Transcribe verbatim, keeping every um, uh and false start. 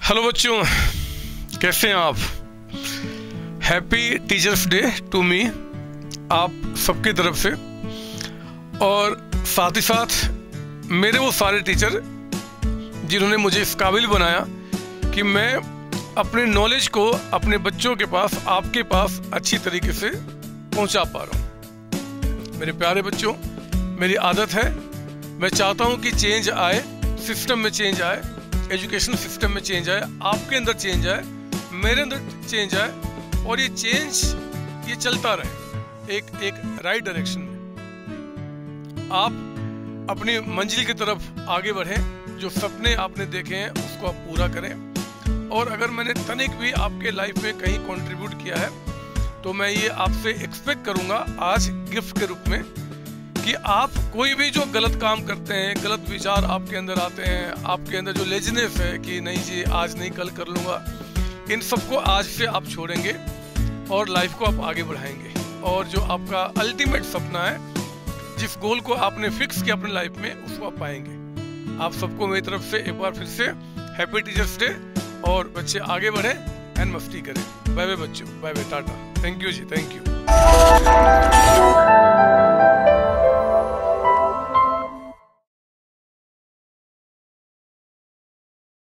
Hello बच्चों, कैसे हैं आप? Happy teachers day to me आप सबकी तरफ से, और साथ ही साथ मेरे वो सारे टीचर जिन्होंने मुझे इस काबिल बनाया कि मैं अपने नॉलेज को अपने बच्चों के पास, आपके पास अच्छी तरीके से पहुंचा पा रहा हूं। मेरे प्यारे बच्चों, मेरी आदत है, मैं चाहता हूं कि चेंज आए, सिस्टम में चेंज आए, एजुकेशन सिस्टम में चेंज आए, आपके अंदर चेंज आए, मेरे अंदर चेंज आए, और ये चेंज ये चलता रहे एक एक राइट डायरेक्शन में। आप अपनी मंजिल की तरफ आगे बढ़ें, जो सपने आपने देखे हैं उसको आप पूरा करें। और अगर मैंने तनिक भी आपके लाइफ में कहीं कंट्रीब्यूट किया है तो मैं ये आपसे एक्सपेक्ट करूंगा आज गिफ्ट के रूप में कि आप कोई भी जो गलत काम करते हैं, गलत विचार आपके अंदर आते हैं, आपके अंदर जो लेजीनेस है कि नहीं जी आज नहीं कल कर लूँगा, इन सबको आज से आप छोड़ेंगे और लाइफ को आप आगे बढ़ाएंगे। और जो आपका अल्टीमेट सपना है, जिस गोल को आपने फिक्स किया अपने लाइफ में, उसको आप पाएंगे। आप सबको मेरी तरफ से एक बार फिर से हैप्पी टीचर्स डे, और बच्चे आगे बढ़े एंड मस्ती करें। बाय बाय बच्चों, बाय बाय, टाटा, थैंक यू जी, थैंक यू।